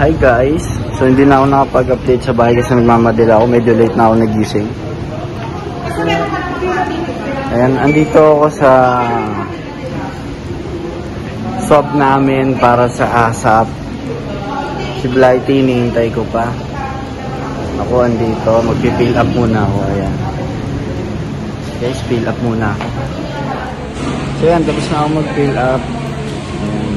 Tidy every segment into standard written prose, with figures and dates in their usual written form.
Hi guys! So hindi na ako nakapag-update sa bahay kasi nagmamadali ako. Medyo late na ako nagising. Ayan, andito ako sa swab namin para sa ASAP. Si Blighty, hinihintay ko pa. Ako andito, magpipill up muna ako. Ayan. Guys, fill up muna ako. So yan, tapos na ako mag-fill up. Ayan.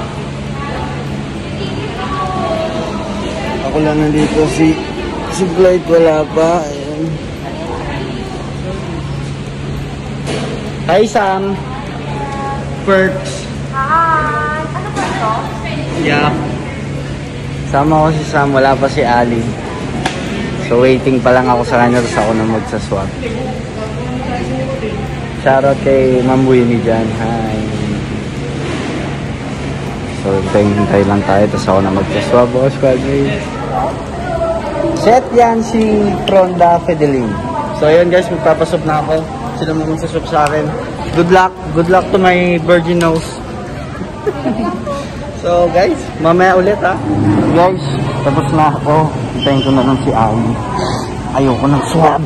Ako lang nandito, si Blight wala pa. Ayan. Hi Sam! Perks! Hi! Ano ba ito? Yeah. Sama ko si Sam, wala pa si Ali. So waiting pa lang ako sa kanya, tapos ako na magsaswab. Shoutout kay Ma'am Winnie dyan. Hi! So hintay lang tayo, tapos ako na magsaswab. Set yan si Fronda Fedeling. So ayun guys, magpapaswab na ako. Sila mo magsaswab sa akin. Good luck to my virgin nose. So guys, mamaya ulit ha. Guys, tapos na ako. Hintayin ko na lang si Ali. Ayoko ng swab.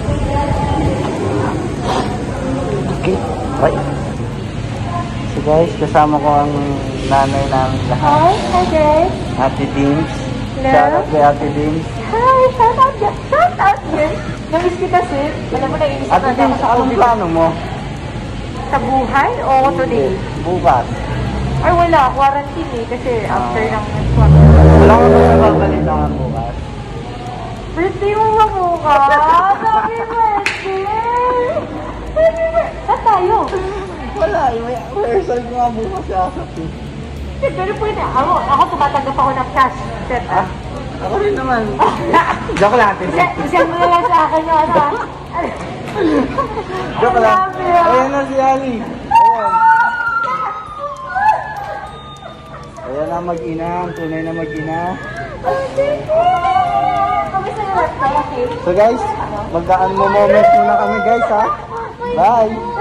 Okay, bye. So guys, kasama ko ang nanay namin lahat. Hi guys! Ate Dims. Hello? Shoutout kay Ate Dims. Hi! Shout out guys! Namiss kita sis. Alam mo na inis Ate Dims, anong plano mo? Sa buhay o today? Bukas. Ay wala, quarantine eh. Kasi after ng swab. Wala ko ba babalitaan bukas? Birthday mo ba bukas? Happy birthday! Happy birthday! Saan tayo? Wala, may rehearsal ko nga bukas sa ASAP. Pero pwede. Ako tumatanggap ako ng cash. Set ah. Ako rin naman. Joke lang, Ate. Isang mo lang sa akin yung ano. Joke lang. Ayan na si Ali. Ayan. Ayan na mag-ina. Ang tunay na mag-ina. So guys, magdaan mo moment muna kami guys ha. Bye!